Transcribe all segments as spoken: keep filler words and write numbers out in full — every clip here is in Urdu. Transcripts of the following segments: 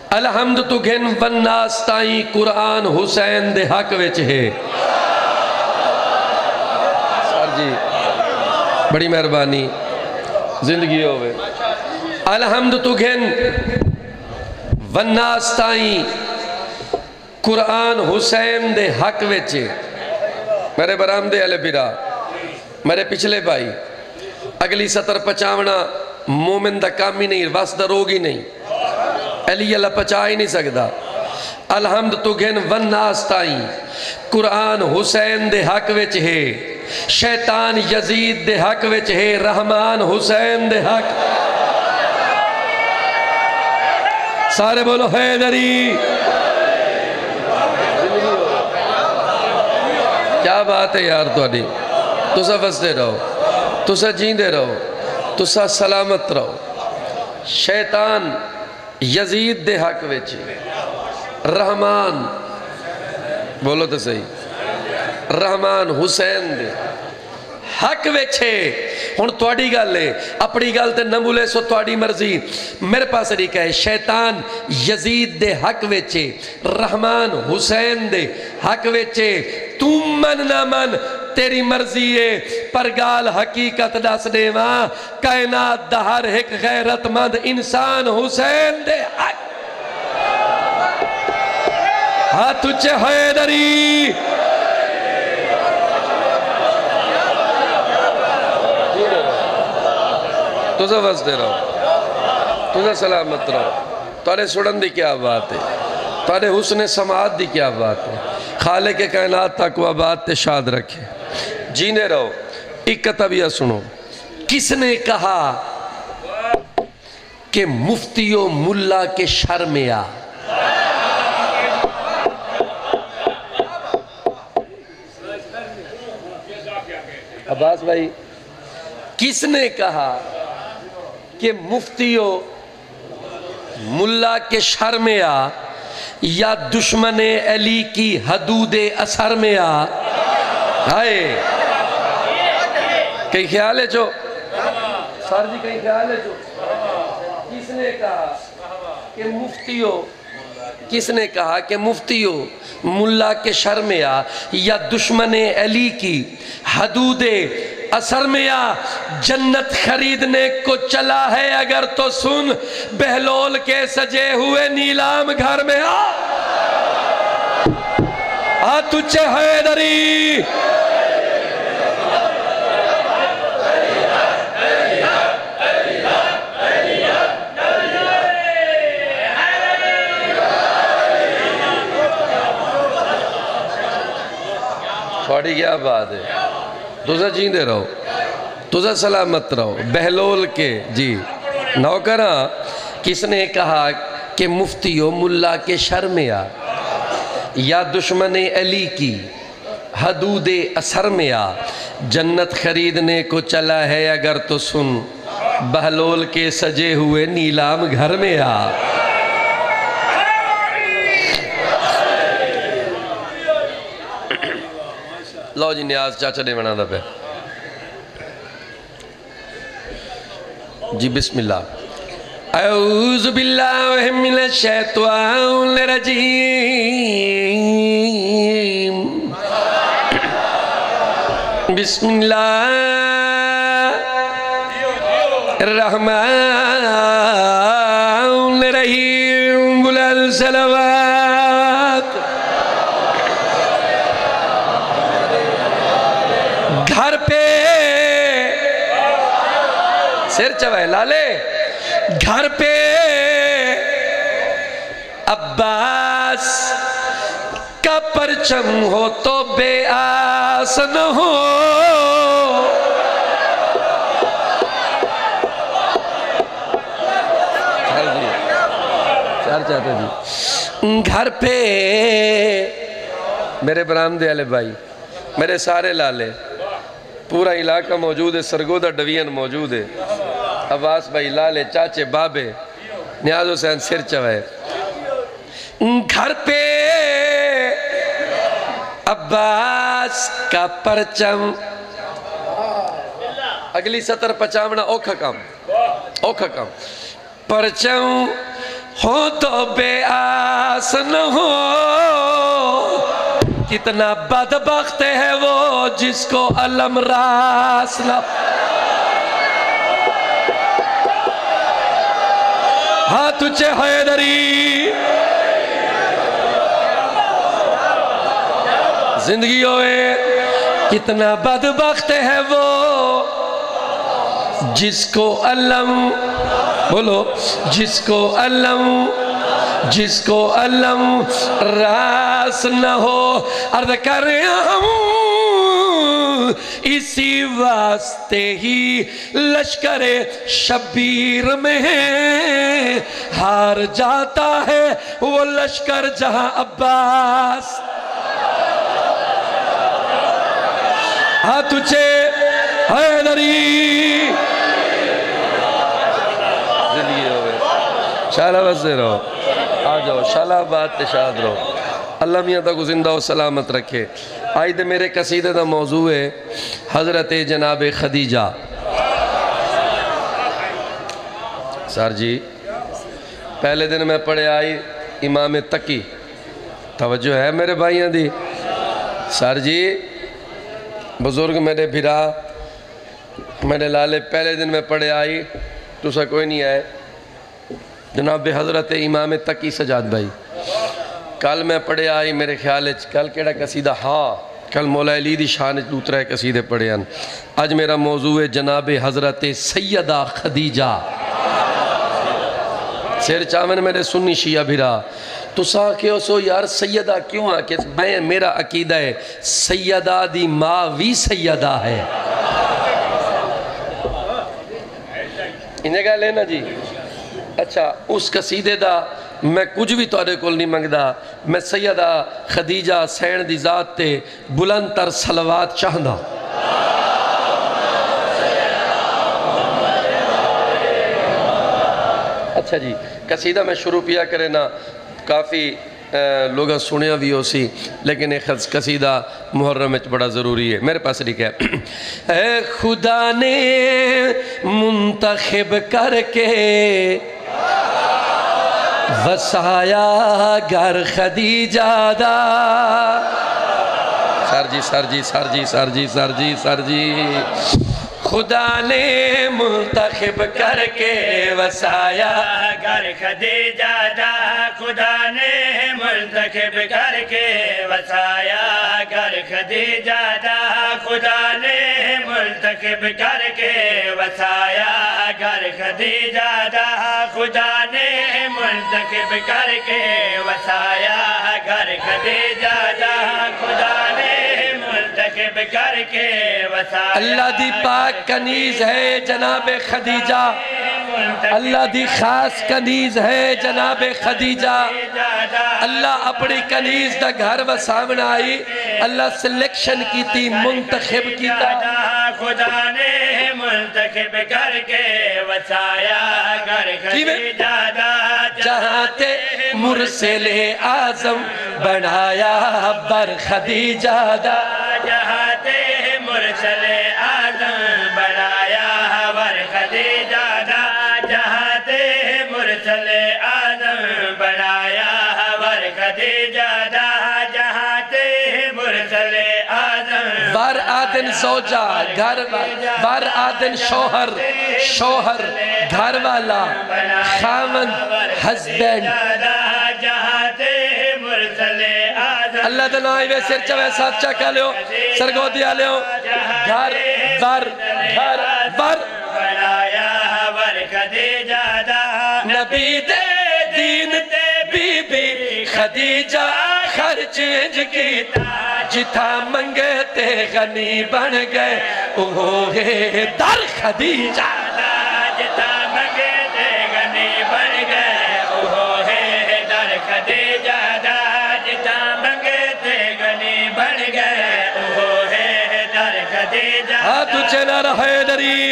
الحمد تو گھن وناس تائیں قرآن حسین دے حق وچ ہے۔ سر جی بڑی مہربانی زندگی ہوئے۔ الحمد تو گھن وناس تائیں قرآن حسین دے حق وچ ہے۔ میرے برامدے علی برا میرے پچھلے بھائی اگلی سطر پچاونا مومن دا کام ہی نہیں، واسدہ روگ ہی نہیں، علی اللہ پچا ہی نہیں سکتا۔ الحمد تو گھن وناس تائیں قرآن حسین دے حق وچ ہے، شیطان یزید دے حق وچ ہے، رحمان حسین دے حق۔ سارے بولو حیدری۔ کیا بات ہے یار تھوڑی، تسا وستے رہو، تسا جیندے رہو، تسا سلامت رہو۔ شیطان یزید دے حق وچ، رحمان بولو تو صحیح، رحمان حسین دے حق وچ ہے۔ ہن تواڈی گل ہے، اپنی گل تے نہ بولے سو تواڈی مرضی۔ میرے پاس طریقہ ہے، شیطان یزید دے حق وچ ہے، رحمان حسین دے حق وچ ہے۔ تو من نہ من تیری مرضی ہے، پر گال حقیقت دس دے ماں، کائنات دا ہر ایک غیرت مند انسان حسین دے حق۔ ہاتھ اچھے حیدری۔ تجھے وزدے رہو، تجھے سلامت رہو۔ تارے سڑن دی کیا بات ہے، تارے حسن سماعت دی کیا بات ہے۔ خالق کائنات تک وہ بات تے شاد رکھے۔ جینے رہو۔ ایک کتابیہ سنو، کس نے کہا کہ مفتی و ملا کے شر میں آ؟ عباس بھائی، کس نے کہا کہ مفتی و ملا کے شر میں آ یا دشمن علی کی حدود اثر میں آ؟ ہائے کئی خیال ہے جو سر جی کئی خیال ہے جو کس نے کہا کہ مفتی و کس نے کہا کہ مفتی و ملا کے شر میں آ یا دشمن علی کی حدود اثر میں آ؟ جنت خریدنے کو چلا ہے اگر تو سن، بہلول کے سجے ہوئے نیلام گھر میں آ۔ آ تجھے حیدری۔ تھوڑی کیا بات ہے، تجھے جیندے رہو، تجھے سلامت رہو۔ بہلول کے جی نوکراں، کس نے کہا کہ مفتی و ملا کے شر میں آ یا دشمن علی کی حدود اثر میں آ؟ جنت خریدنے کو چلا ہے اگر تو سن، بہلول کے سجے ہوئے نیلام گھر میں آ۔ لو جی نیاز چاچا نے بنا دا پہ جی بسم اللہ۔ اعوذ باللہ من الشیطان الرجیم، بسم اللہ الرحمن الرحیم، بلال صلوات۔ گھر پہ سر چوائے لالے، گھر پہ عباس کا پرچم ہو تو بے آس نہ ہو۔ چار چاہتے جی گھر پہ میرے برامدے والے بھائی، میرے سارے لالے، پورا علاقہ موجود ہے، سرگودہ ڈویژن موجود ہے، عباس بھائی، لالے، چاچے، بابے، نیاز حسین سر چوائے۔ گھر پہ عباس کا پرچم، اگلی سطر پچامنا اوکھا کام اوکھا کام، پرچم ہو تو بے آس نہ ہو کتنا بدبخت ہے وہ جس کو علم راس نہ ہاتھ اچھے حیدری زندگی ہوئے کتنا بدبخت ہے وہ جس کو علم بولو جس کو علم جس کو علم راس نہ ہو عرض کر رہا ہوں اسی واسطے ہی لشکر شبیر میں ہار جاتا ہے وہ لشکر جہاں عباس ہاتھ اچھے حیدری زندگی ہوئے شالہ بسے رہو آ جاؤ شالہ آباد تشاد رہو اللہ میاں تک زندہ و سلامت رکھے آئی دے میرے قصیدے دا موضوع ہے حضرت جناب خدیجہ سر جی پہلے دن میں پڑھے آئی امام تقی توجہ ہے میرے بھائیاں دی سر جی بزرگ میرے بھرا میرے لالے پہلے دن میں پڑھے آئی تو سا کوئی نہیں آئے جناب حضرت امام تقی سجاد بھائی کل میں پڑھے آئی میرے خیال کل کیڑا قصیدہ ہاں کل مولا علی دی شان دوترہ قصیدے پڑھے ہیں آج میرا موضوع ہے جناب حضرت سیدہ خدیجہ سیر چاون میرے سنی شیعہ بھرا تو سا کہ اسو یار سیدہ کیوں آ کہ میں میرا عقیدہ ہے سیدہ دی ماں وی سیدہ ہے انہیں کہا لینا جی اچھا اس قصیدے دا میں کچھ بھی توڑے کول نہیں منگدا میں سیدہ خدیجہ سین دی ذات تے بلند تر صلوات چاہندہ اچھا جی قصیدہ میں شروع پیا کرے نا کافی لوگاں سنیا بھی ہو سی لیکن ایک قصیدہ محرم میں بڑا ضروری ہے میرے پاس لکھا ہے اے خدا نے منتخب کر کے وسایا گر خدیجہ دا سر جی سر جی سر جی سر جی سر جی سر جی خدا نے منتخب کر کے وسایا گر خدیجہ دا خدا نے منتخب کر کے وسایا گر خدیجہ دا خدا نے منتخب کر کے وسایا گر خدیجہ دا خدا نے منتخب کر کے وسایا گر خدیجہ دا خدا نے منتخب کر کے وسایا اللہ دی پاک کنیز ہے جناب خدیجہ اللہ دی خاص کنیز ہے جناب خدیجہ اللہ اپنی کنیز دا گھر و سامنے آئی اللہ سلیکشن کی تھی منتخب کی تا خدا نے منتخب کر کے وسایا گر خدیجہ دا جہاں تے مرسل اعظم بنایا بر خدیجہ دا جہاں تے مرسل اعظم بنایا بر خدیجہ دا جہاں تے مرسل اعظم بنایا بر خدیجہ دا جہاں تے مرسل اعظم بر آدن زوجہ گھر بر آدن شوہر شوہر گھر والا خامن ہسبینڈ جہاں تے مرسل اعظم اللہ دنائی وے سر چوے ساتھ چکا لیو سرگو دیا لیو گھر بر گھر بر بنایا بر خدیجہ دا نبی دے دین تے بی بی خدیجہ خرچنج کیتا جتا منگے تے غنی بن گئے اوہے در خدیجہ جتا منگے تے غنی بن گئے اوہے در خدیجہ دا جتا منگے تے غنی بن گئے اوہے در خدیجہ ہاتھ چنا رہے دری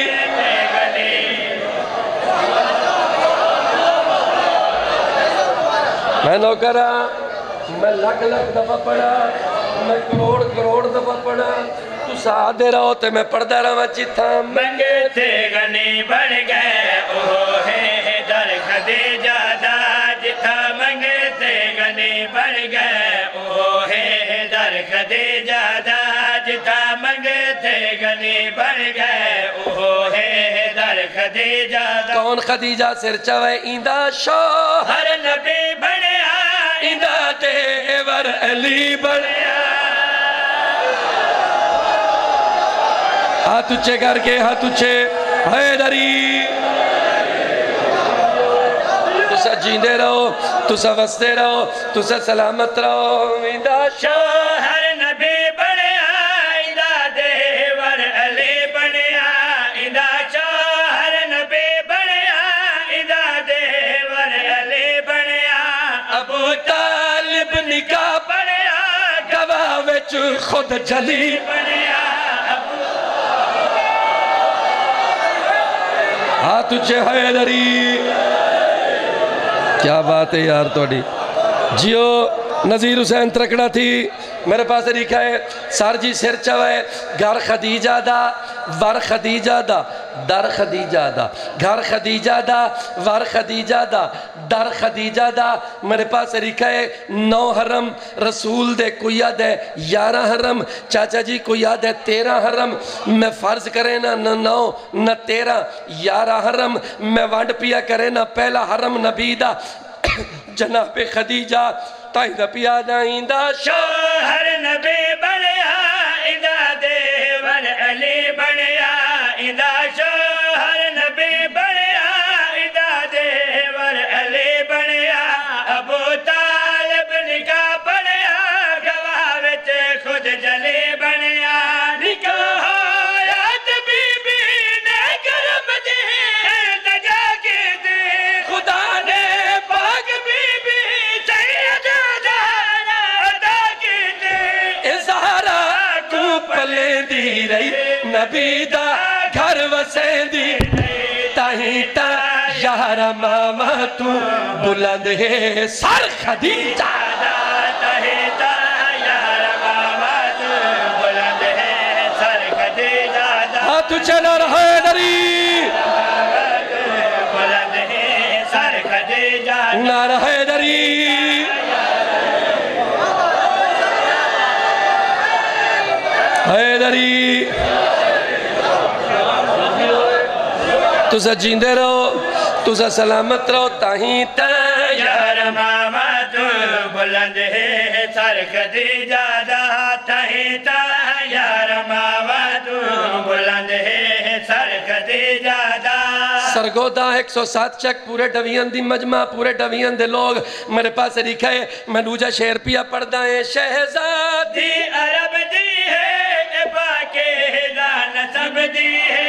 میں نوکرہ میں لگ لگ دفعہ پڑھا میں کروڑ کروڑ دفعہ پڑھا تو سادے رہو تے میں پڑھدا رہا جتا منگے تے غنی بن گئے اوہے در خدیجہ دا بڑھ گئے وہ ہے در خدیجہ دا جتا منگے تھے گنی بڑھ گئے وہ ہے در خدیجہ دا کون خدیجہ سر چوے ایندہ شوہر نبی بڑھیا ایندہ دیور علی بڑھیا ہاتھ اچھے کر کے ہاتھ اچھے حیدری تسا جیندے رہو تسا وستے رہو تسا سلامت رہو ایندہ شوہر نبی بڑھیا ایندہ دیور علی بڑھیا ایندہ شوہر نبی بڑھیا ایندہ دیور علی بڑھیا ابو طالب نکاح بڑھیا گواہ وچ خود جلی بڑھیا ہاتھ اچھے حیدری کیا بات ہے یار توڑی جیو نظیر حسین ترکڑا تھی میرے پاس لکھا ہے سار جی سر چوئے گھر خدیجہ دا ور خدیجہ دا در خدیجہ دا گھر خدیجہ دا ور خدیجہ دا در خدیجہ دا میرے پاس لکھا ہے نو حرم رسول دے کوئی یاد ہے یارہ حرم چاچا جی کوئی یاد ہے تیرہ حرم میں فرض کرے نا نہ نو نہ تیرہ یارہ حرم میں وانڈ پیا کرے نا پہلا حرم نبی دا جناب خدیجہ تائیدہ پیا دائیندہ شوہر نبی بڑھیا ایندہ دیور علی بڑھیا ایندہ شوہر نبی بڑھیا ایندہ دیور علی بڑھیا ابو طالب نکاح بڑھیا گواہ وچ خود جلی بڑھیا نکاح ہویات بی بی نے کرم دی التجا کی دی خدا نے پاک بی بی سید زہرا عطا کی دی زہرا کو پلے دی رہی نبی دا گھر وسیں دی تاہی تا یارا ماما تو بلند ہے سر خدیجہ تاہی تا یارا ماما تو بلند ہے سر خدیجہ ہاتھ چلا رہا ہے دری بلند ہے سر خدیجہ نعرہ حیدری حیدری تسا جیندے رہو تسا سلامت رہو تاہی تا یارا ماما تو بلند ہے سر خدیجہ دا تاہی تا یارا ماما تو بلند ہے سر خدیجہ دا سرگودا ایک سو سات چک پورے ڈوین دی مجمع پورے ڈوین دے لوگ میرے پاس لکھا ہے میں نوجہ شیر پیا پڑھ دائیں شہزادی دی عرب دی ہے باقی دا نسب دی ہے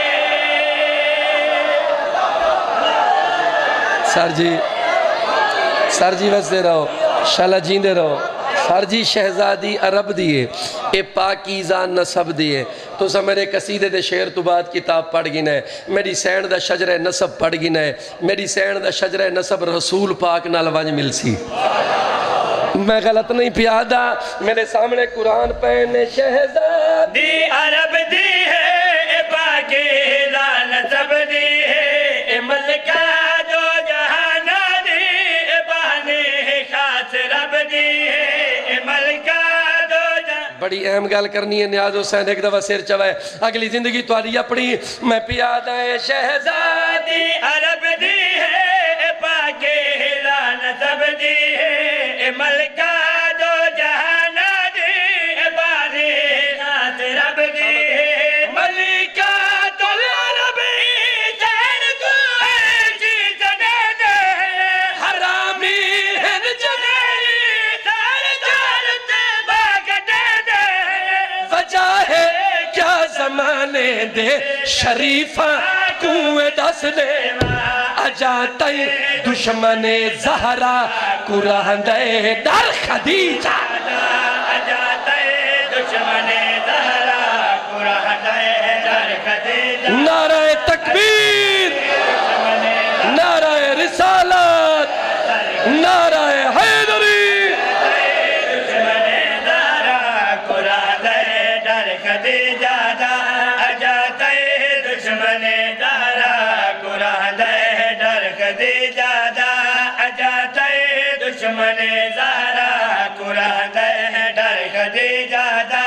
سر جی سر جی وستے رہو شالہ جیندے رہو سر جی شہزادی عرب دیئے اے پاکیزہ نسب دیئے تو سا میرے قصیدے دے شعر تو بعد کتاب پڑھ گینا ہے میری سین دا شجر نسب پڑھ گینا ہے میری سین دا شجر نسب رسول پاک نال ونج مل سی میں غلط نہیں پیادہ میرے سامنے قرآن پہنے شہزادی دی عرب دی ہے پاکیزہ نسب دی ہے ملکہ جو جہانا دی بانی خاص رب دی ہے ملکہ جو جہانا بڑی اہم گال کرنی ہے نیاز حسین ایک دفعہ سر چوائے اگلی زندگی تواری اپنی میں پیادہ شہزادی عرب دی ہے پاکیزہ نسب دی ہے ملکہ جو جہانا دی بانی خاص رب دی ہے ملکہ تو العرب حسین کو ہر چیز دے دے حرامی ہن جنیلی سار جارت باغ دے دے وجہ ہے کیا زمانے دے شریفہ کوئے دس دے اجاتے دشمن زہرا قرآندے در خدیجہ اجاتے دشمن زہرا قرآندے در خدیجہ نعرہ تکبیر نعرہ رسالت نعرہ حیدری دشمن زہرا قرآندے در خدیجہ اجاتے دشمن زہرا قرآندے در خدیجہ اجاتے دشمن زہرا قرآن دے ڈر خدیجہ دا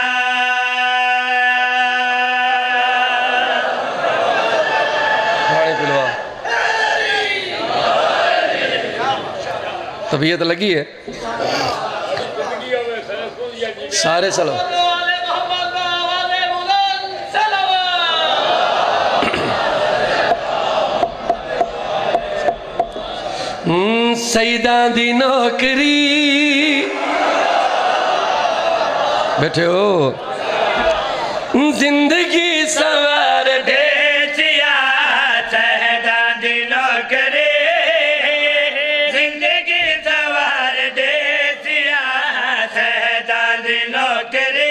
پانی پلوا طبیعت لگی ہے سارے سلام سیدان دی نوکری بیٹھے ہو زندگی سوار دے چیا سیدان دی نوکری زندگی سوار دے چیا سیدان دی نوکری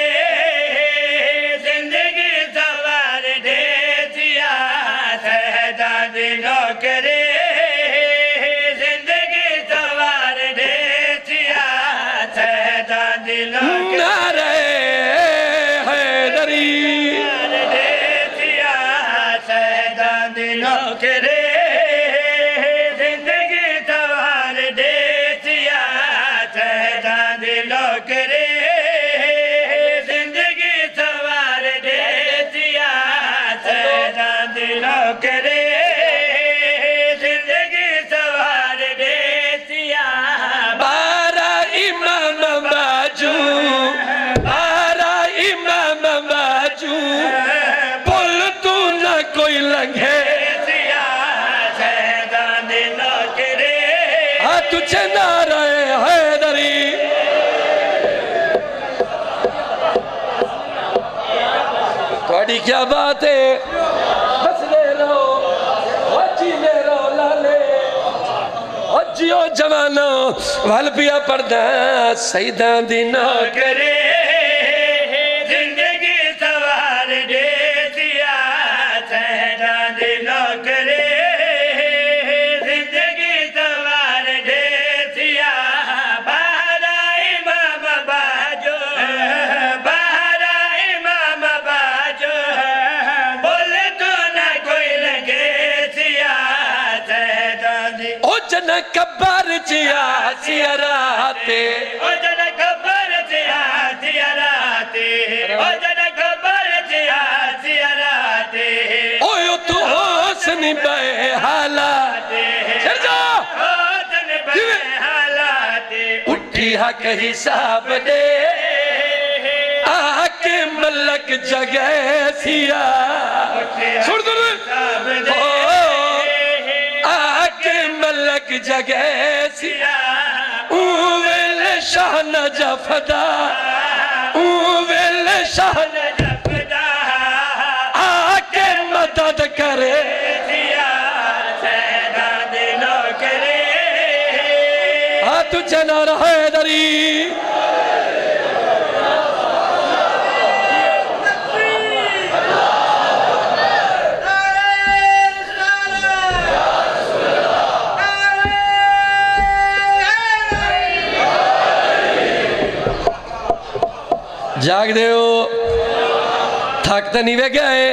زندگی سوار دے چیا سیدان دی نوکری نعرہ حیدری سیدان دی نوکری زندگی سوار دے چیا سیدان دی نوکری زندگی سوار دے چیا سیدان دی نوکری زندگی سوار دے چیا بارہ امام باجو بارہ امام باجو بول تو نہ کوئی لنگے سیدان دی نوکری ہاں تجھے نعرہ حیدری تھوڑی کیا بات ہے بس لے لو وچی لے لو لالے وچیو جوانو وال پیا پردہ سیدان دی نوکری زندگی سوار دے چیا سیدان دی نوکری زندگی سوار دے چیا بارہ امام باجو بارہ امام باجو بول تو نہ کوئی لگے چیا سیدان دی او جن کبر جیا سیراتے او جن کبر جیا سیراتے او جن کبر جیا سیراتے اوہ تو حسن بے حالات چل جا او جن بے حالاتے اٹھی حق حساب دے آکے ملک جگہ سیا سن دو آکے ملک جگہ سیا اوویل شاہ نجفدہ اوویل شاہ جفدہ آکے مدد کرے چیا سیدان دی نوکری ہاں تجھے نعرہ حیدری جاگ دے ہو تھاکتا نہیں وے گئے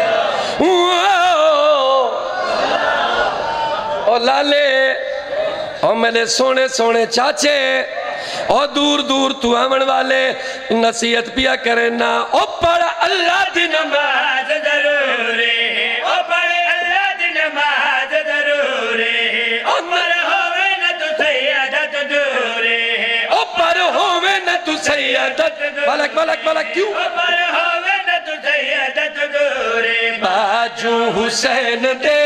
اور لالے اور میرے سونے سونے چاچے اور دور دور تو آمن والے نصیحت پیا کرے نا او پڑھ اللہ دی نماز ضروری او پڑھ اللہ دی نماز ضروری او پڑھ ہوئے نہ تو سیادت دوری او پڑھ ہوئے نہ تو سیادت بلک بلک بلک کیوں او پڑھ ہوئے نہ تو سیادت دوری باجو حسین دے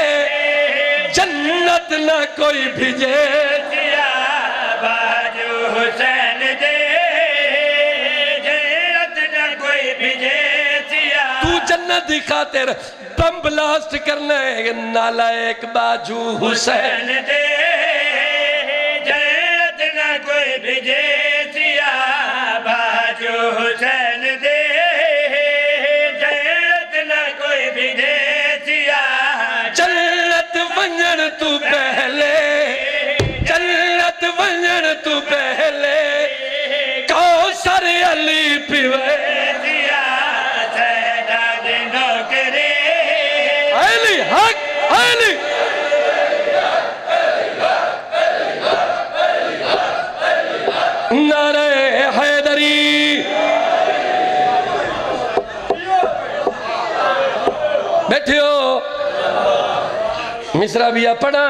جنت نہ کوئی بھیجے چیا باجو حسین دے جنت نہ کوئی بھیجے چیا تو جنت دی خاطر بم بلاسٹ کرنے نالائک باجو حسین حسین دے جنت نہ کوئی بھیجے چیا باجو حسین دے جنت نہ کوئی بھیجے چیا جنت ونجن تو پہلے جنت ونجن تو پہلے کوثر علی پیوے چیا سیدان دی نوکری علی حق علی مصرع بھی پڑھا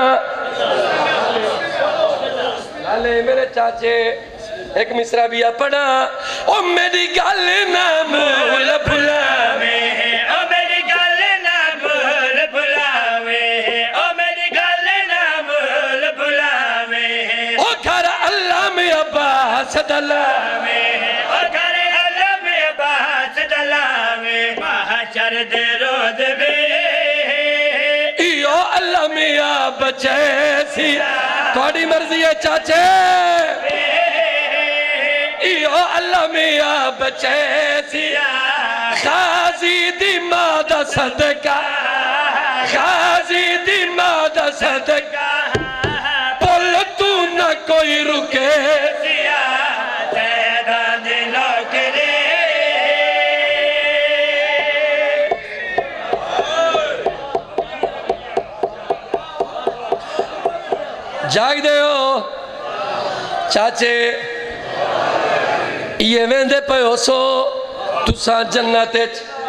لالے میرے چاچے ایک مصرع بھی پڑھا او میری گل نہ بھول بھلاوے او میری گل نہ بھول بھلاوے او میری گل نہ بھول بھلاوے او گھر اللہ میں عباس دلاوے او گھر اللہ میں عباس دلاوے محشر دے روز بھی ایو اللہ میاں بچے سی تھوڑی مرضی ہے چاچے ایو اللہ میاں بچے سی خازی دی مادہ صدقہ خازی دی مادہ صدقہ پل تو نہ کوئی رکے سیا تیرا دلوں کے لئے جاگ دے ہو چاچے یہ ویندے پہ ہو سو تُسا جنتے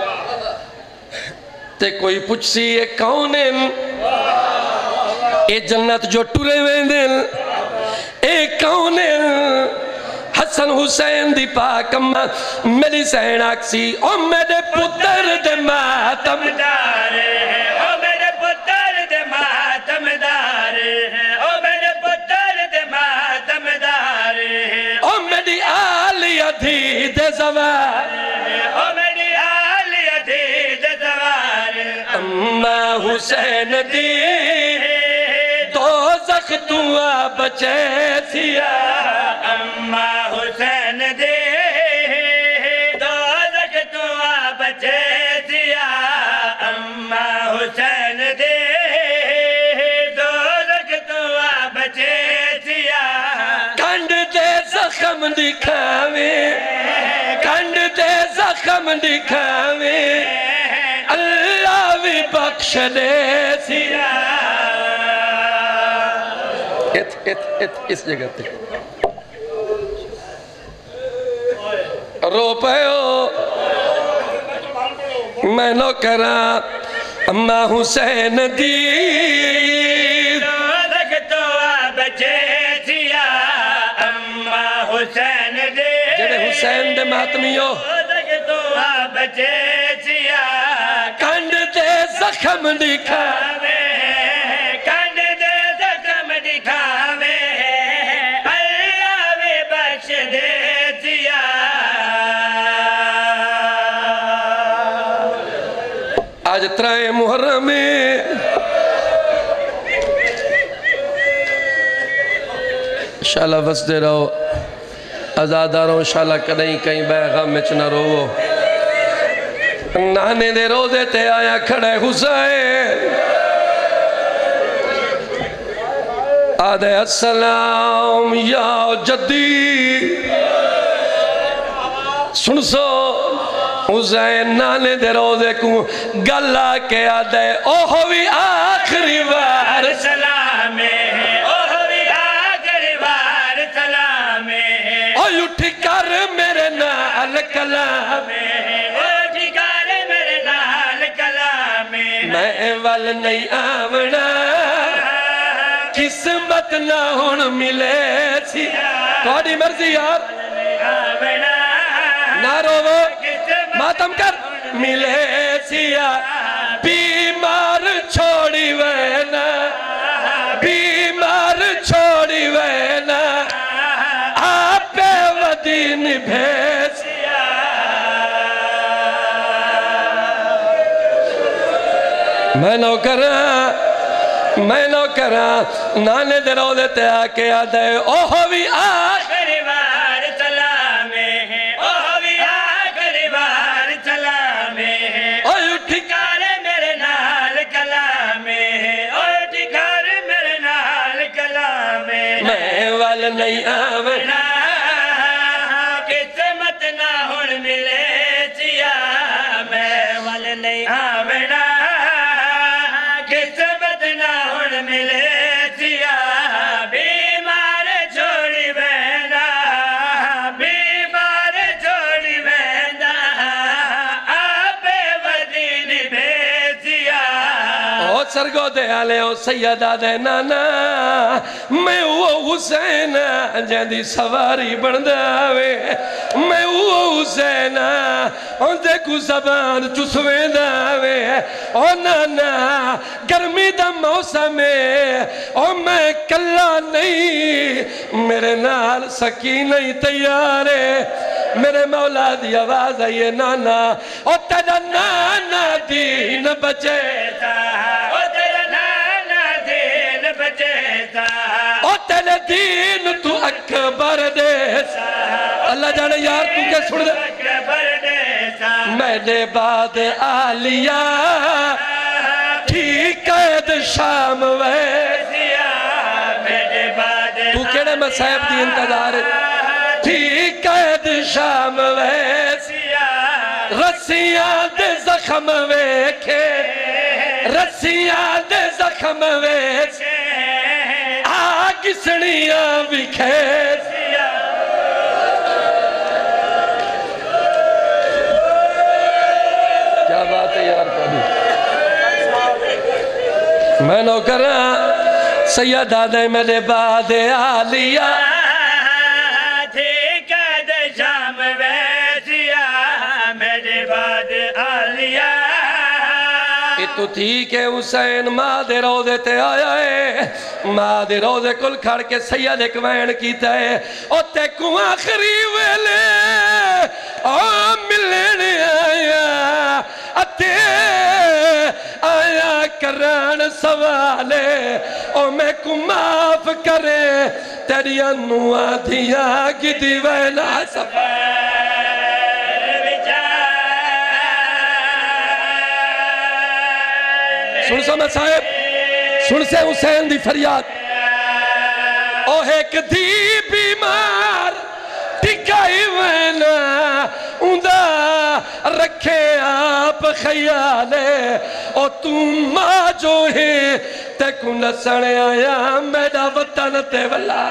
تے کوئی پوچھ سی یہ کونن اے جنت جو ٹورے ویندن اے کونن حسن حسین دی پاک میری سین آکسی او میرے پتر دے ماتم دار ہے او میرے پتر دے ماتم دار ہے او میرے پتر دے ماتم دار ہے او میری آلی ادھی دے زوار او میری آلی ادھی دے زوار اماں حسین دی دوزخ دعا بچے سیا اماں حسین دے دوزخ دعا بچے سیا اماں حسین دے دوزخ دعا بچے سیا کنڈ دے زخم دکھاویں کنڈ دے زخم دکھاویں اللہ بھی بخش دے سیا ات ات ات اس جگہ تے رو پہ ہو میں نو کرا اماں حسین دی دوزخ دعا بچے سیا اماں حسین دے جڑے حسین دے ماتمیوں دوزخ دعا بچے سیا کنڈ دے زخم دکھا کنڈ دے زخم دکھاوے اللہ بھی بخش دے سیا آج ترائے محرم میں انشاءاللہ وسدے رہو ازاداروں انشاءاللہ کدہیں کہیں بے غم میں چنہ رو نانے دے روزے تے آیا کھڑے حسین آدھے السلام یا جدی سن سو حسین نانے دے روزے کو گلہ کے آدھے او ہوئی آخری بار سلام ہے او ہوئی آخری بار سلام ہے او اٹھ کر میرے نال کلام او ٹھکار میرے نال کلام میں وال نہیں آونا قسمت نہ ہون ملے سی تھوڑی مرضی یار نہ رو ماتم کر ملے سیا بیمار چھوڑی وینا بیمار چھوڑی وینا آپ ودین بھیس میں نو کرا میں نو کرا نانے دے رو دیتے آکے آدھے او ہوئی آخری بار سلام ہے او ہوئی آخری بار سلام ہے او اٹھی ٹھکار میرے نال کلام ہے او ٹھکار میرے نال کلام ہے میں وال نہیں آونا قسمت نہ ہون ملے سیا میں ول نہیں آونا قسمت نہ ہون ملے سیا بیمار چھوڑی بہنا بیمار چھوڑی بہنا آپ ودین بھیسیا سرگو دے آلے ہو سیدہ دے نانا میں وہ حسین جیندی سواری بنداوے میں وہ حسین ان دے کو زبان چسویں داوے او نانا گرمی دا موسم ہے او میں کلا نہیں میرے نال سکی نہیں تیار ہے میرے مولا دی آواز آئیے نانا او تیرا نانا دین بچے تا او تیرا نانا دین بچے تا او تیرے دین تو اکبر دے اللہ جانے یار تو کیا سن دے اکبر دے تا میرے بعد آلیا ٹھیک قید شام ویسیا میرے بعد تو کیڑے مسائب دی انتظار ٹھیک قید شام ویسیا رسیاں دے زخم ویکھے رسیاں دے زخم ویکھے آگ سڑیاں بکھے کیا بات ہے یار کبھی میں نو کرا سیدہ دے میرے بعد آلیا ٹھیک دے شام ویسیا میرے بعد آلیا تو تھی کہ حسین ماں دے روزے تے آیا ہے ماں دے روزے کل کھڑ کے سید ایک وین کیتا ہے او تے کو آخری ویلے او ملن آیا اتے آیا کران سوالے او میں کو معاف کرے تیری انوہ دیا گدی وینا سفر سن سو میں صاحب سن سے حسین دی فریاد او ایک دی بیمار ٹکائی وینا اندہ رکھے آپ خیالے او تم ماں جو ہے تے کو نسنے آیا میرا وطن تے والا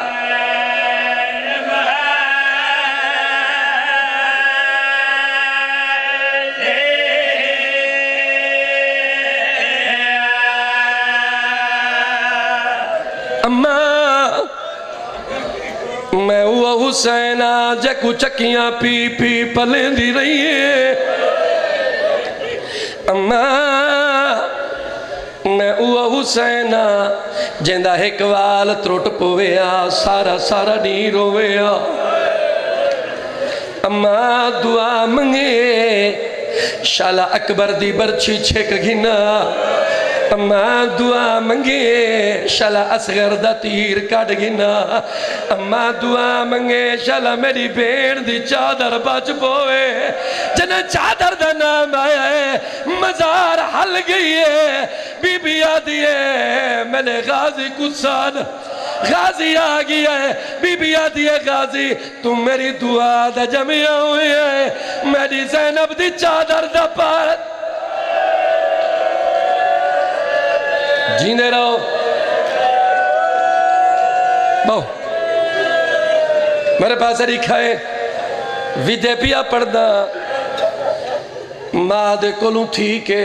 میں ہوا حسینہ جے کو چکیاں پی پی پلیں دی رہی ہے اماں میں ہوا حسینہ جیندہ ایک وال تروٹ پویا سارا سارا نہیں رویا اماں دعا منگے شالا اکبر دی برچی چھک گھنا اماں دعا منگے شالا اصغر دا تیر کٹ گنا اماں دعا منگے شالا میری بین دی چادر بچ پوئے جنہیں چادر دا نام آیا ہے مزار حل گئی ہے بی بی آدھی ہے میں نے غازی کسان غازی آگئی ہے بی بی آدھی ہے غازی تم میری دعا دا جمعہ ہوئی ہے میری زینب دی چادر دا پارت جینے رہو بہو میرے پاس لکھا ہے ویدے پیا پڑھنا ماں دے کلوں تھی کہ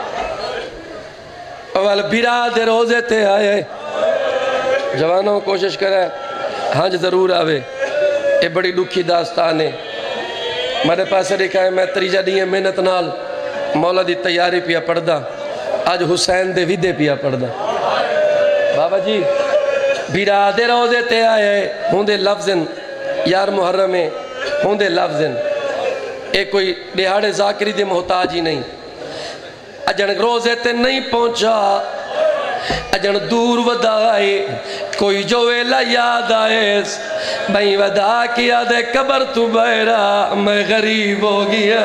اول بیرا دے روزے تے آئے جوانوں کوشش کرے ہاں ضرور آوے یہ بڑی دکھی داستان ہے میرے پاس لکھا ہے میں تریجہ دیئے محنت نال مولا دی تیاری پیا پڑھدا آج حسین دے ویدے پیا پڑھدا بابا جی بیرا دے روزے تے آئے ہوں دے لفظن یار محرمیں ہوں دے لفظن ایک کوئی دیہاڑے ذاکری دے محتاج ہی نہیں اجن روزے تے نہیں پہنچا اجن دور ودائے کوئی جو ویلا یاد آئے بھئی ودا کیا دے قبر تو بیرا میں غریب ہو گیا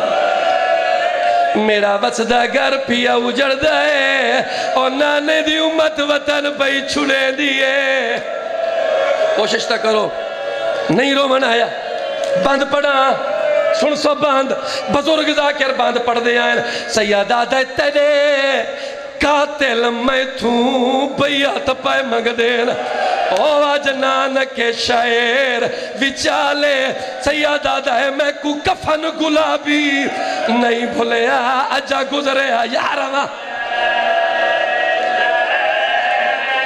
میرا وسدہ گھر پیا اجڑ دائے اور نانے دی امت وطن پہی چھلے دیئے کوشش تا کرو نہیں رو منایا بند پڑا سن سو بند بزرگ ذاکر بند پڑھ دے آئین سیادہ دے تیرے قاتل میں تھوں بیعت پائے مگ دینا او آج نانک شاعر وچالے سیادہ دے میں کو کفن گلابی نہیں بھولیا اجا گزرے یارا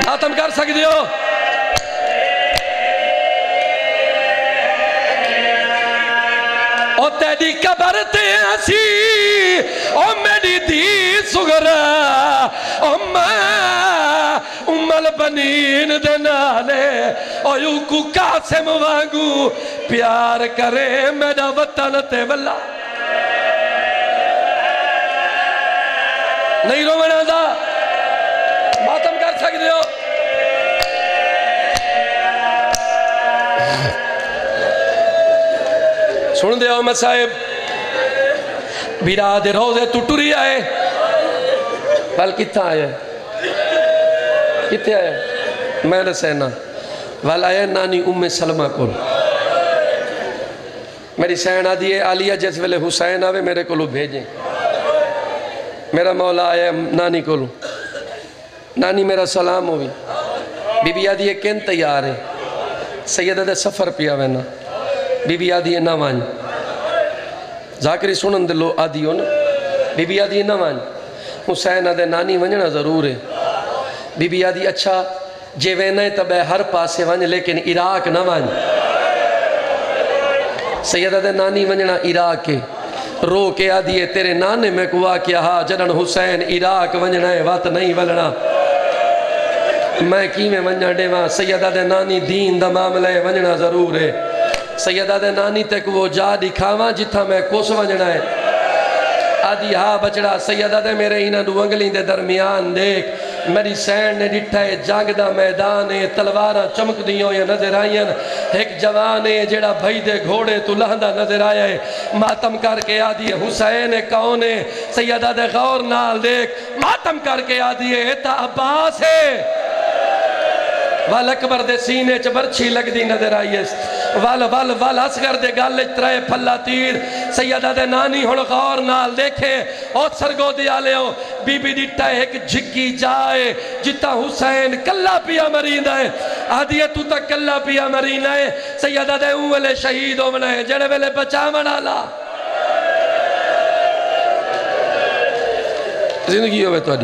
ماتم کر سکتے ہو او تیری قبر تے اسی او میری دی سگرا او میں ام البنین دے نالے او یوں کو قاسم وانگو پیار کرے میرا وطن تے واللہ نہیں رونا دا ماتم کر سکتے ہو سن دے احمد صاحب بیراد روزے تو ٹوری آئے وال کتھا آئے کتھے آئے میں نے سہنا وال آئے نانی ام سلمہ کو میری سہنا دیئے آلیہ جس ویلے حسین آوے میرے کو لو بھیجیں میرا مولا آیا نانی کو لو نانی میرا سلام ہوئی بی بی آدھی کن تیار ہے سیدہ دے سفر پیا وینا بی بی آدھی نہ وان ذاکری سنن دلو آدھی ہو نا بی بی آدھی نہ وان حسین آدھے نانی ونجنا ضرور ہے بی بی آدھی اچھا جے وینا ہے تب ہر پاسے ونج لیکن عراق نہ وان سیدہ دے نانی ونجنا عراق ہے رو کے آدھی ہے تیرے نانے میں کوا کیا ہاں جنن حسین عراق ونجنا ہے وات نہیں ولنا میں کی میں ونجنا دے وہاں سیدہ دے نانی دین دا معاملہ ہے ونجنا ضرور ہے سیدہ دے نانی تک وہ جا دکھاواں جتھا میں کوس ونجنا ہے آدھی ہاں بچڑا سیدہ دے میرے ہی نہ دو انگلیں دے درمیان دیکھ میری سین نے ڈٹھا ہے جنگ دا میدان ہے تلوارہ چمک دیوں یا نظر آئین ایک جوان ہے جڑا بھائی دے گھوڑے تو لہندہ نظر آیا ہے ماتم کر کے آدھی ہے حسین کون ہے سیدہ دے غور نال دیکھ ماتم کر کے آدھی ہے ایتا عباس ہے وال اکبر دے سینے چبرچی لگ دی نظر آئی ہے وال وال وال اسگر دے گالج ترائے پھلا تیر سیدہ دے نانی ہون غور نال دیکھے او سرگو دیا لے ہو بی بی ڈٹا ایک جھکی جائے جتا حسین کلا پیا مرینہ ہے آدھی ہے تو تا کلا پیا مرینہ ہے سیدہ دے اولے شہید ہو منہ ہے جڑے ویلے بچا منالا زندگی ہوئے تو آدھی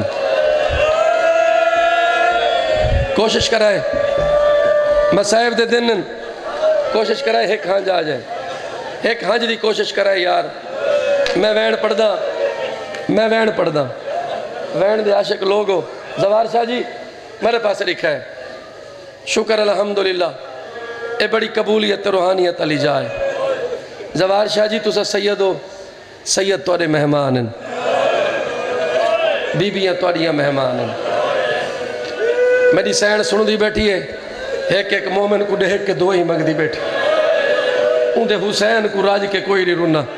کوشش کرائے مسائب دے دنن کوشش کرائے ایک ہانج آ جائے ایک ہانج دی کوشش کرائے یار میں وین پڑھ دا میں وین پڑھ دا وین دے عاشق لوگو زوار شاہ جی میرے پاس لکھا ہے شکر الحمدللہ اے بڑی قبولیت روحانیت علی جائے زوار شاہ جی تو سا سید ہو سید توڑے مہمان ہیں بی بیاں توڑیاں مہمان ہیں میری سین سن دی بیٹھی ہے ایک ایک مومن کو دیکھ کے دو ہی مگ دی بیٹھی ان دے حسین کو راج کے کوئی نہیں رونا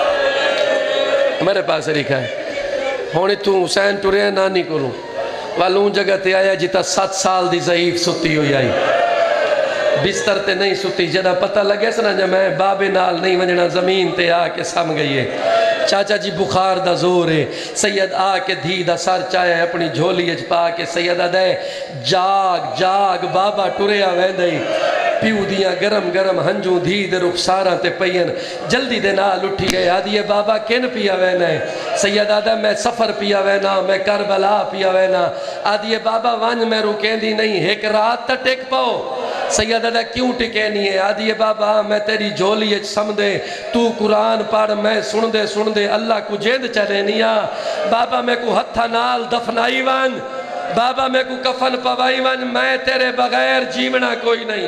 میرے پاس لکھا ہے ہونی تو حسین ٹورے ہیں نانی کو لوں والوں جگہ تے آیا جتا سات سال دی ضعیف ستی ہوئی آئی بستر تے نہیں ستی جدہ پتہ لگے سنا جب میں بابے نال نہیں ونجنا زمین تے آ کے سم گئی ہے چاچا جی بخار دا زور ہے سید آ کے دھی دا سر چاہے اپنی جھولی اچ پا کے سیدہ دے جاگ جاگ بابا ٹوریا ویندئی پیو دیاں گرم گرم ہنجوں دھی دے رخساراں تے پئین جلدی دے نال اٹھی گئے آدھیے بابا کن پیا وینا ہے سیدہ دے میں سفر پیا وینا میں کربلا پیا وینا آدھیے بابا وانج میں رکیں دی نہیں ایک رات تا ٹک پاؤ سیدہ دے کیوں ٹکے نہیں ہے آدھیے بابا میں تیری جھولی اچ سم دے تو قرآن پڑھ میں سن دے سن دے اللہ کو جیند چلے نیا بابا میں کو ہتھا نال دفنائی وان بابا میں کو کفن پوائی وان میں تیرے بغیر جیمنا کوئی نہیں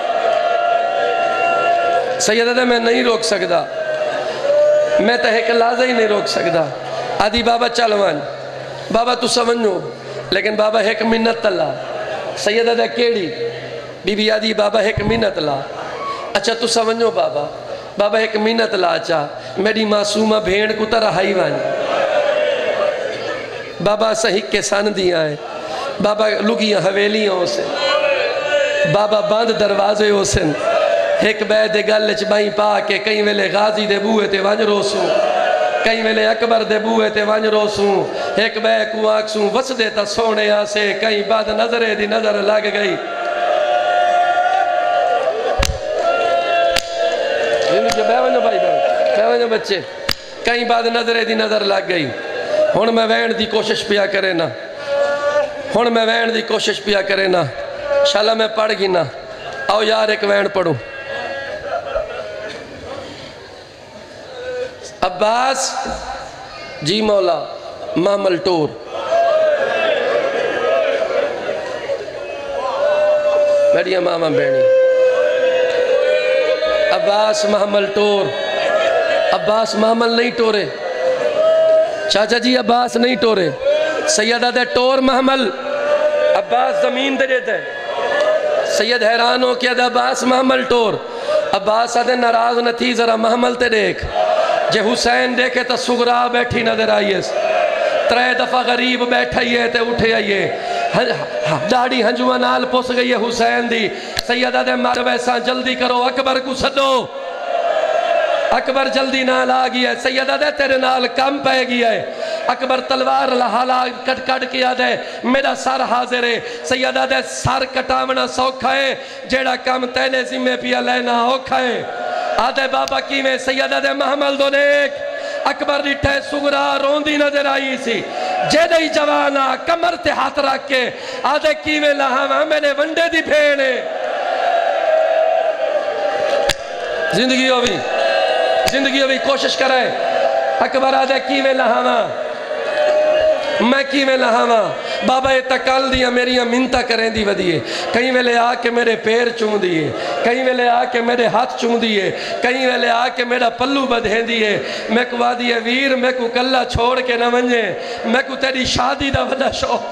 سیدہ دے میں نہیں روک سکتا میں تہے کہ لازہ ہی نہیں روک سکتا آدھی بابا چلوان بابا تو سمجھو لیکن بابا ایک منت اللہ سیدہ دے کیڑی بی بی آدھی بابا ایک منت اللہ اچھا تو سمجھو بابا بابا ایک منت اللہ اچھا میری معصومہ بھیڑ کو ترہ ہائی وان بابا صحیح کے سان دیا ہے بابا لگیاں حویلیاں سے بابا باند دروازے ہو سن ایک بید گلچ بائیں پا کے کئی ویلے غازی دے بوئے تے وانج روسوں کئی ویلے اکبر دے بوئے تے وانج روسوں ایک بے کو آکسوں وس دیتا سونے آسے کئی بعد نظرے دی نظر لگ گئی بے وانجو بھائی بے وانجو بچے کئی بعد نظرے دی نظر لگ گئی ہون میں وین دی کوشش پیا کرے نا ہن میں وین دی کوشش پیا کرے نا انشاءاللہ میں پڑھ گی نا آؤ یار ایک وین پڑھوں عباس جی مولا محمل ٹور بڑھیا ماما بینی عباس محمل ٹور عباس محمل نہیں ٹورے چاچا جی عباس نہیں ٹورے سیدہ دے ٹور محمل عباس زمین دے دیتے سید حیران ہو کیا دے عباس محمل ٹور عباس آدھے ناراض نہ تھی ذرا محمل تے دیکھ جے حسین دیکھے تا سغرا بیٹھی نظر آئیے ترے دفعہ غریب بیٹھائیے تے اٹھے آئیے داڑی ہنجوہ نال پوس گئی ہے حسین دی سیدہ دے مر ویسا جلدی کرو اکبر کو سدو اکبر جلدی نال آگئی ہے سیدہ دے تیرے نال کم پہ گئی ہے اکبر تلوار لحالا کٹ کٹ کیا دے میرا سر حاضر ہے سیدہ دے سر کٹامنا سوکھا ہے جیڑا کم تینے ذمہ پیا لینا ہوکھا ہے آدھے بابا کی میں سیدہ دے محمل دو نیک اکبر ڈٹھے سغرا روندی نظر آئی سی جیدہ ہی جوانا کمر تے ہاتھ رکھ کے آدھے کی میں لہاں میرے ونڈے دی پھینے زندگی ہوئی زندگی ہوئی کوشش کرے اکبر آدھے کی میں لہاں میں کی میں لہاں بابا یہ تکال دیا میری منتہ کریں دی ودیے کہیں میں لے آ کے میرے پیر چون دیئے کہیں میں لے آ کے میرے ہاتھ چون دیئے کہیں میں لے آ کے میرا پلو بدھیں دیئے میں کو وادی ویر میں کو کلہ چھوڑ کے نہ ونجے میں کو تیری شادی دا ودا شوق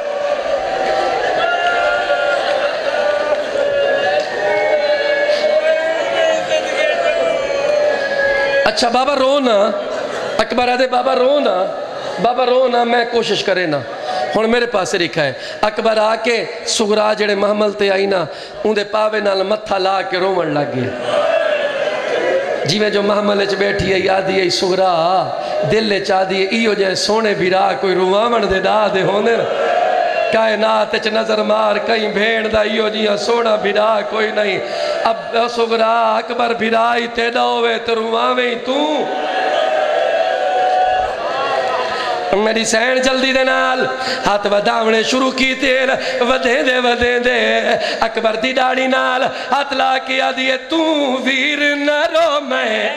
اچھا بابا رونا اکبر آدھے بابا رونا بابا رونا میں کوشش کرے نا ہون میرے پاس لکھا ہے اکبر آکے سغرا جڑے محمل تے آئی نا اندے پاوے نال متھا لا کے رومن لگ گئے جی میں جو محمل اچ بیٹھی ہے یادی ہے سغرا دل چاہ دیئے ایو جائے سونے بھیرا کوئی روامن دے دا دے ہونے کائنات اچ نظر مار کہیں بھیڑ دا ایو جیاں سونا بھیرا کوئی نہیں اب سغرا اکبر بھیرائی تے دووے تے روامیں تو میری سین جلدی دے نال ہاتھ وداونے شروع کی تیر ودے دے ودے دے اکبر دی ڈاڑی نال ہاتھ لا کیا دیئے تو ویر نہ رو میں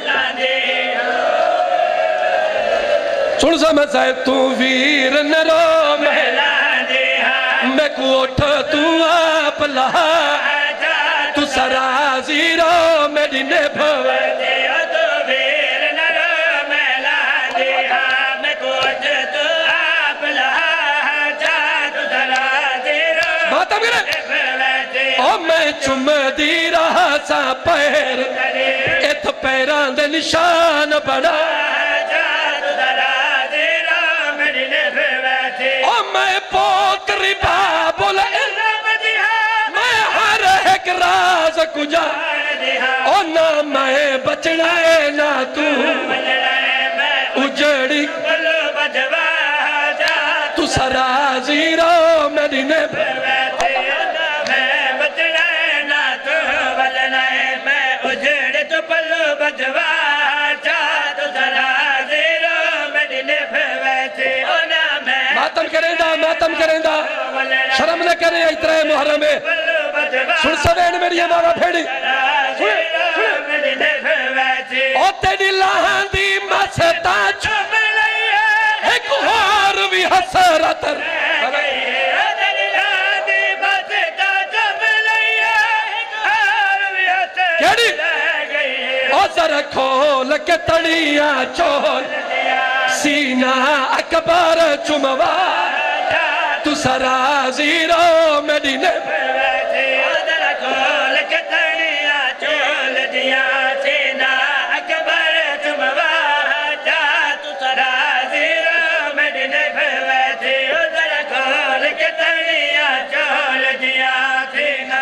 سن سمجھ سائے تو ویر نہ رو میں میں کو اٹھ تو آپ لہا تو سرازی رو میری نبھوے او میں چم دی رہا سا پیر ات پیران دے نشان بڑا او میں پوتری بابل میں ہر ایک راز کجا او نہ میں بچنا ہے نہ تو اجڑی تو سرازی رو میری نبھے ماتم کریں دا ماتم کریں دا شرم نہ کریں اترے محرم ہے سن سوین میری ہمارا پھیڑی او تیری لاہاں دی مستا چھوڑ ایک ہار بھی حسرت کیڑی او ذرا کھول کے تڑیاں چول سینہ اکبر چموا تو سرازی رو میری نبھے ذرا کھول کے تڑیاں چول دیا سینہ اکبر چموا تو سرازی رو میری نبھے ذرا کھول کے تڑیاں چول دیا سینہ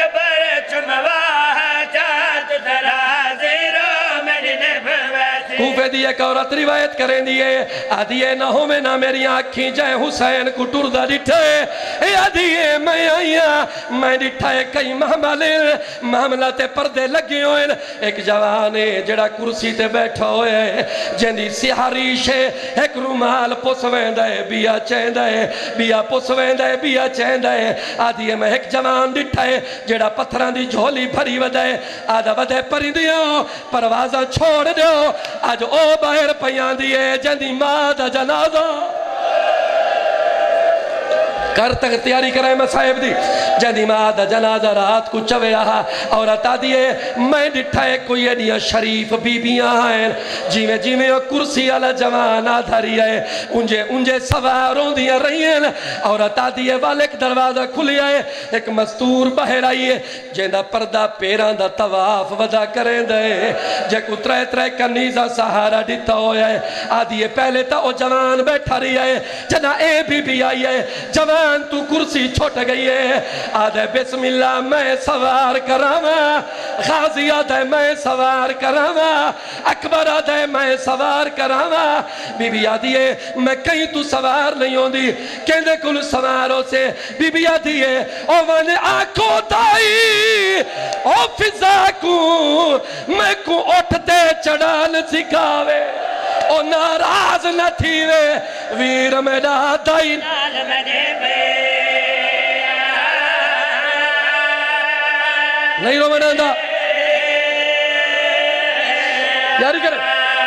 اکبر چموا کوفے دی ایک عورت روایت کریں دیئے آدھیے نہ ہو میں نہ میری آنکھیں جائے حسین کو ٹردہ ڈٹھے آدھیے میں آئیا میں ڈٹھائے کئی محملے محملہ تے پردے لگے ہوئے ایک جوانے جڑا کرسی تے بیٹھا ہوئے جندی سیاہری شے ایک رومال پسویں دے بیا چین دے بیا پسویں دے بیا چین دے آدھیے میں ایک جوان ڈٹھائے جڑا پتھران دی جھولی بھری ودے آدھا ودے پری دیو پروازہ چھوڑ دیو آج او باہر پیان دیئے جندی مادہ جنازہ کر تک تیاری کرائے میں صاحب دی جندی مادہ جنازہ رات کو چوے آہا اور اتا دیئے میں ڈٹھائے کوئی ایڈیا شریف بی بیاں ہیں جی میں جی میں کرسی علا جوانا دھری ہے انجے انجے سواروں دیا رہی ہیں اور اتا دیئے والک دروازہ کھلی آئے ایک مستور بہر آئیے جیندہ پردہ پیران دا تواف ودا کریں دے جے کو ترے ترے کنیزہ سہارا ڈیتا ہویا ہے آدھیے پہلے تا او جوان بیٹھا رہی ہے جنا اے بی بی آئی ہے جوان تو کرسی چھوٹ گئی ہے آدھے بسم اللہ میں سوار کراما غازی آدھے میں سوار کراما اکبر آدھے میں سوار کراما بی بی آدھیے میں کہیں تو سوار نہیں ہوں دی کہندے کل سواروں سے بی بی آدھیے او میں آنکھوں دائی او فضا کو میں کو اٹھتے چڑھان سکھاوے او ناراض نہ تھی وے ویر میڈا دائی نہیں رو میں دا یاری کریں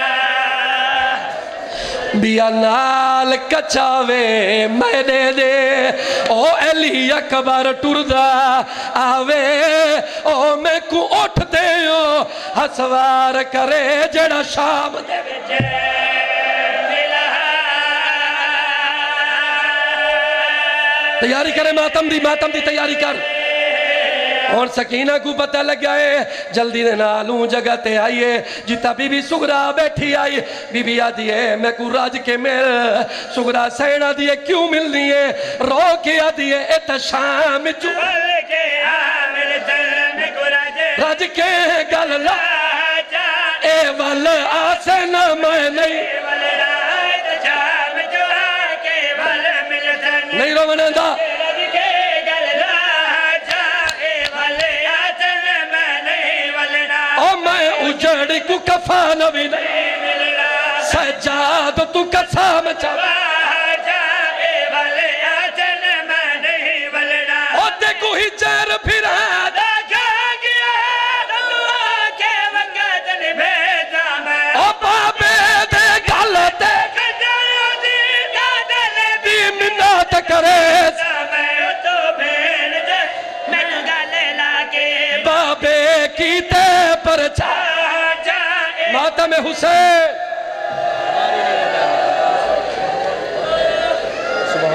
بیا نال کچاوے میں دے دے او علی اکبر ٹردہ آوے او میں کو اٹھتے ہو ہسوار کرے جڑا شام دے بچے تیاری کرے ماتم دی ماتم دی تیاری کر اور سکینہ کو پتہ لگ گئے جلدی دے نالوں جگہ تے آئیے جتا بی بی سگرہ بیٹھی آئی بی بی آدھیے میں کو راج کے مل سگرہ سینہ دیئے کیوں مل دیئے رو کے آدھیے ایتا شام جو راج کے گل لا اے وال آسنا میں نہیں نہیں رو منندہ اجڑ کو کفان بھی نہیں سجاد تو قسم چاہا او دیکھو ہی چیر پھرا او بابے دے گھلتے دی منات کرے بابے کی تے پر چاہ ماتم حسین